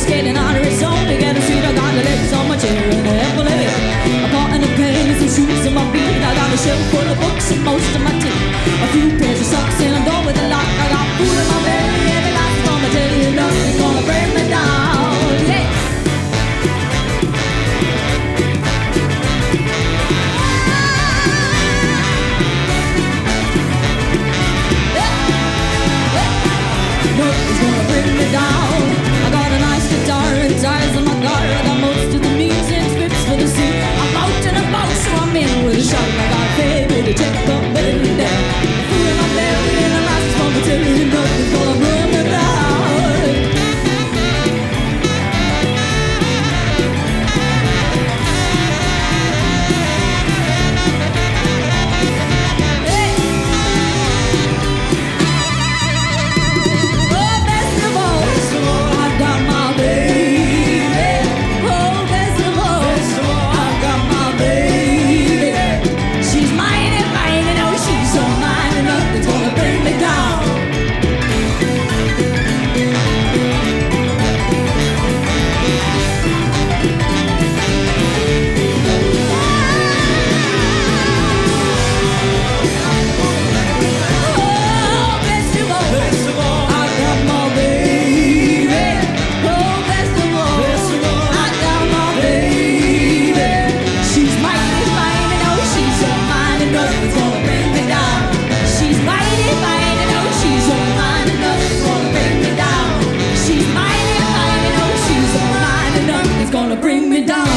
Everybody's getting on her own. They get a seat, I got the legs on my chair and the apple of it. I got an pen and some shoes on my feet. I got a shelf full of books and most of my teeth. A few pairs of socks and I'm done with the lock. I got food in my belly and the last gonna tell you nothing's gonna bring me down. Yeah. Nothing's gonna bring me down. I got a nice guitar and tires on my car. I got most of the music scripts for the scene. I'm out and about, so I'm in with a shot. I got a baby to check up every day. Food in my belly and I'm not gonna tell you nothing's gonna bring me down. Bring me down.